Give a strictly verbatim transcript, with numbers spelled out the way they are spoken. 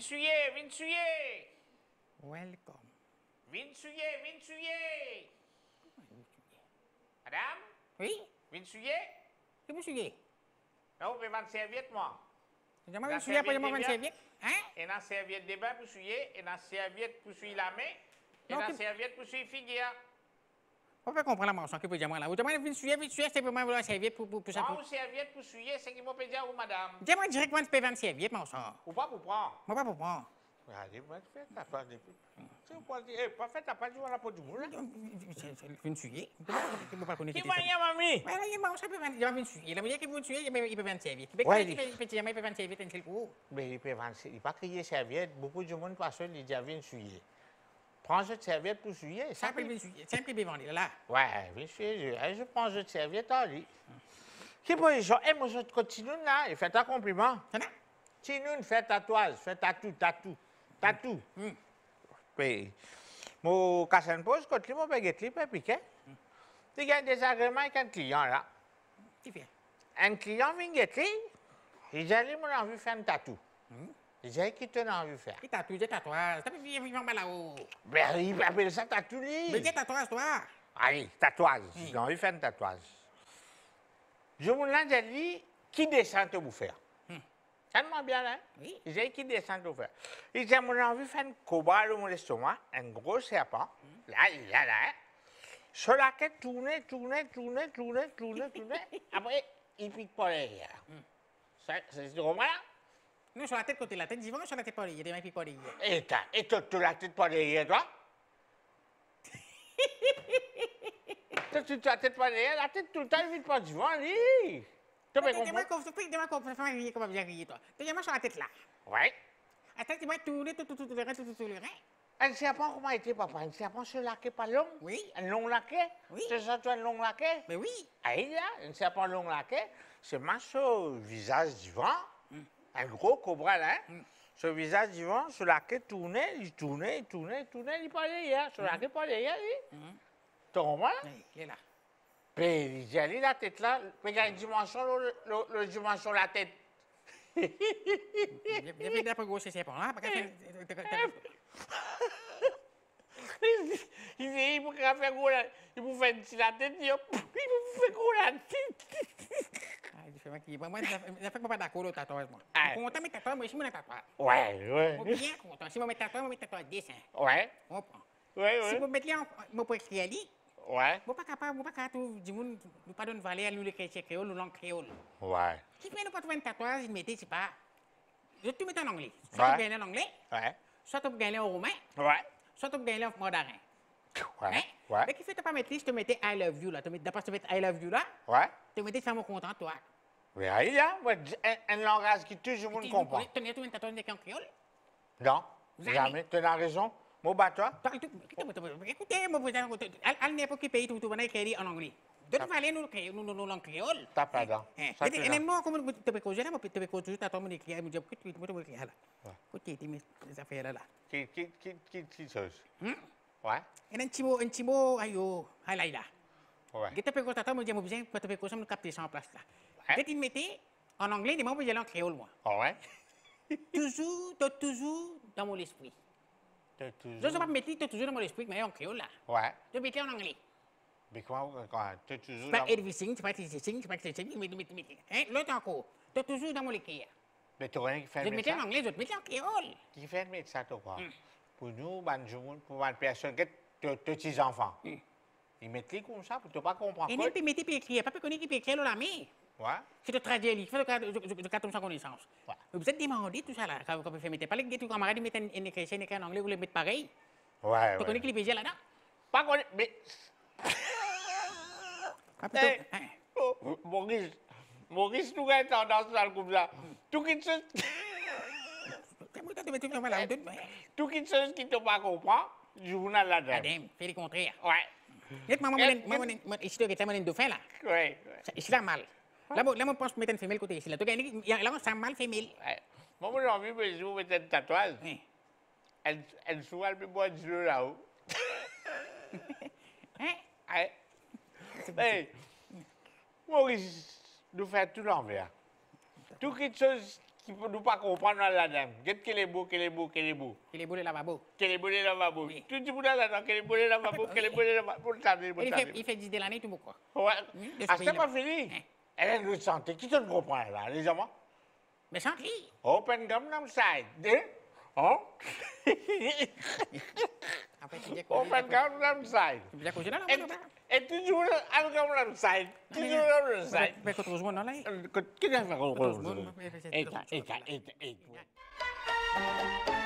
Vinsuyer, Vinsuyer. Welcome. Vinsuyer, Vinsuyer. Madame? Oui? Vinsuyer? C'est Vinsuyer. Non, vous pouvez vendre serviette, moi. Je m'en Vinsuyer pour moi vendre serviette. Hein? Et dans serviette de bain pour souiller, et dans serviette pour souiller la main, et Non, dans tu- serviette pour souiller figure. On peut comprendre la mention que peut dire moi là. Vous demandez Vinsuyer, Vinsuyer, c'est pour moi vendre serviette pour pour pour ça. Moi, ou serviette pour souiller, c'est qui m'a dit à vous, madame. Dis-moi directement tu peux vendre serviette, mon sang. Ou pas pour prendre. Moi pas pour prendre. Regardez, moi, tu fais ta part depuis. Tu sais, pas dire, eh, pas fait ta part du la peau du moule. Vinsuyer. Tu peux pas connaître. Qui va y avoir, mamie? Ouais, là, il mange ça peut vendre. Il va Vinsuyer. La manière que Vinsuyer, il peut vendre serviette. Il peut Ouais, il peut il peut jamais vendre serviette un seul coup. Mais il peut vendre, il ne pas crier serviette. Beaucoup de monde passe, il dit à Vinsuyer. Prends cette serviette pour souiller. Ça s'appelle Vinsuyer. C'est un peu vendre là. Ouais, Vinsuyer, je, je prends cette serviette en lit. Qui peut y jouer? Eh, moi, je continue là, il fait un compliment. Ça va? Si nous, fait tatouage, fait tatou, tatou, tatou. Oui. Mon casse une pause, quand mon baguette, il peut piquer. Il y a des agréments avec un client là. Tu fais. Un client vient guetter, il dit, allez, moi, j'ai envie de faire un tatou. Il dit, qui t'en a envie de faire? Il tatoue, il tatouage. Ça peut vivre mal là-haut. Ben, il appelle ça tatou, lui. Mais il tatouage, toi. Allez, tatouage. J'ai envie de faire un tatouage. Je me dis, qui descend te vous faire? Ça demande bien, hein? Oui. Il dit, qui descend te vous faire? Il dit, moi, j'ai envie de faire un cobra dans mon estomac, un gros serpent. Là, là, là. Sur la quête, tourner, tourner, tourner, tourner, tourner, tourner. Après, il pique pas les Ça, c'est drôle, là? Non, sur la tête, côté la tête, dis-moi, sur la tête, pas il y a des mecs qui parlent. Et t'as, et toi, tu la tête pas derrière, toi? Toi, tu la tête pas derrière, la tête tout le temps, il vite pas devant, lui. Tu peux Dis-moi, comprendre? dis-moi, comment faire rire, comment bien rire, toi. Dis-moi sur la tête là. Ouais. Attends, dis-moi, tourner, tout, tout, tout, tout, le rein, tout, tout, tout, le rein. Un serpent, comment était, papa? Un serpent se laquait pas long? Oui. Un long laquais? Oui. C'est ça, toi, un long laquais? Mais oui. Ah, il y a un serpent long laquais, c'est marche au visage du vent, un gros cobra là, hein? Sur le visage du vent, sur la queue tournait, il tournait, il tournait, il tournait, il parlait hier, sur la queue parlait hier, lui. Tu comprends? Oui, il est là. Puis il dit, allez, la tête là, mais il y a une dimension, le, le, le dimension de la tête. Il y a des peu gros, c'est bon, hein? Parce que Il dit, il peut faire gros là, il peut faire une la tête, il peut faire gros la tête. ah, il fait qui moi, ça fait pas d'accord au tatouage, moi. Ah. Content, mais tatouage, moi, je suis mon tatouage. Ouais, ouais. Moi, bien content. Si je mets tatouage, je mets tatouage dessin. Ouais, On prend. ouais, Si ouais. je mets là, je peux écrire ali. Ouais, Je ne pas capable, je pas capable, du monde, nous pas donner valeur, nous les chrétiens créoles, nous langue créole. ouais, Si tu pas trouver un tatouage, il mettait, c'est pas. Je te mets en anglais. Ouais. Soit tu gagnes en anglais, ouais, soit tu gagnes en roumain, ouais, soit tu gagnes en mandarin. ouais, Hein? ouais, Mais qui fait, tu pas mettre, je te mettais I love you là. D'après tu mettais I love you là, ouais. tu mettais femme content, toi. Mais il y a un, un langage qui tout le monde comprend. Tu as un tatouage en créole? Non, Jamais. jamais, tu as raison. Mon toi Écoutez, mon président, à n'importe quel pays, tout le monde écrit en anglais. De toute façon, nous, nous, nous, langue créole. t'as pas dent. Et Ça, tu les l'as. mots, comme tu peux causer là, tu peux causer, tu as ton écrit, tu peux écrire là. Écoutez, ces affaires là. Qui, qui, qui, qui, qui chose? Hmm? Ouais, Et un petit mot, un petit mot, ayo, aïe là. ouais. Je te peux causer, tu me dis, tu peux causer, nous capter ça en place là. Ouais. Tu mettais en anglais, les mots, je vais en créole, moi. Ah ouais? Toujours, t'as toujours dans mon esprit. T'as Je ne sais toujours. pas mettre, t'as toujours dans mon esprit, mais en créole là. Ouais. Je mettais en anglais. Mais comment, comment, t'as toujours. C'est pas dans- everything, c'est pas everything, c'est pas everything, mais mais mais hein, l'autre encore. T'as toujours dans mon écrit. Mais tu rien qui fait Je le te mettais en médecin? anglais, je te mettais en créole. Qui fait le médecin, toi, quoi? Pour nous, ban jour, pour une personne qui a de petits enfants. Ils mettent les comme ça pour ne pas comprendre. Et même puis mettez puis écrire, pas connaître qui peut écrire la main. Ouais. C'est de traduire, il faut de carton sans connaissance. Ouais. Vous êtes demandé tout ça là, quand vous faites mettre pas les tout camarades mettent un écrit, un écrit en anglais, vous les mettez pareil. Ouais, Tu connais ouais. qui les paysans là-dedans? Pas connaître, mais. Ah, plutôt, Hey, hein. oh, Maurice, Maurice, nous avons tendance à comme ça. Tout qui chose, C'est moi qui te mets tout là, là, tout. tout qui chose qui ne pas comprendre, journal là-dedans. Madame, fais le contraire. Ouais. Dites moi, moi, moi, moi, ici, tu as un dauphin là. Ouais, ouais. Ici, là, mal. Là, moi, là, moi, je pense mettre une femelle côté ici. Là, tu gagnes, là, c'est un mâle femelle. Ouais. Moi, j'ai envie de vous mettre un tatouage. Hein. Elle, elle souvent, elle peut boire du jeu là-haut. Hein? Ouais. Hey, Maurice, nous faisons tout l'envers. Tout quelque chose qui peut nous pas comprendre la dame. Qu'est-ce qu'elle est beau, qu'elle est beau, qu'elle est beau. Il est beau le lavabo. Qu'elle est beau, le lavabo. Oui. Tout le monde là dedans, qu'elle est beau, le lavabo, qu'elle est beau, le lavabo. Pour le savoir, pour Et le il fait, savoir. il fait dix de l'année, tout beaucoup. Ouais. Oui, de ce Ah, c'est pays-là. pas fini. Hein. Elle a une santé. Qui te comprend là, les amants? Mais sans qui? Open Gangnam Style. Hein? Hein? Après, tu dis que... Open Gangnam Style. Tu dis que je l'ai là, Et, là, là. et toujours à Gangnam Style. Toujours à Gangnam Style. Mais que tu rejoins là, là. Qu'est-ce que tu fais? Que tu rejoins, mais c'est- Eta, eta, eta, eta.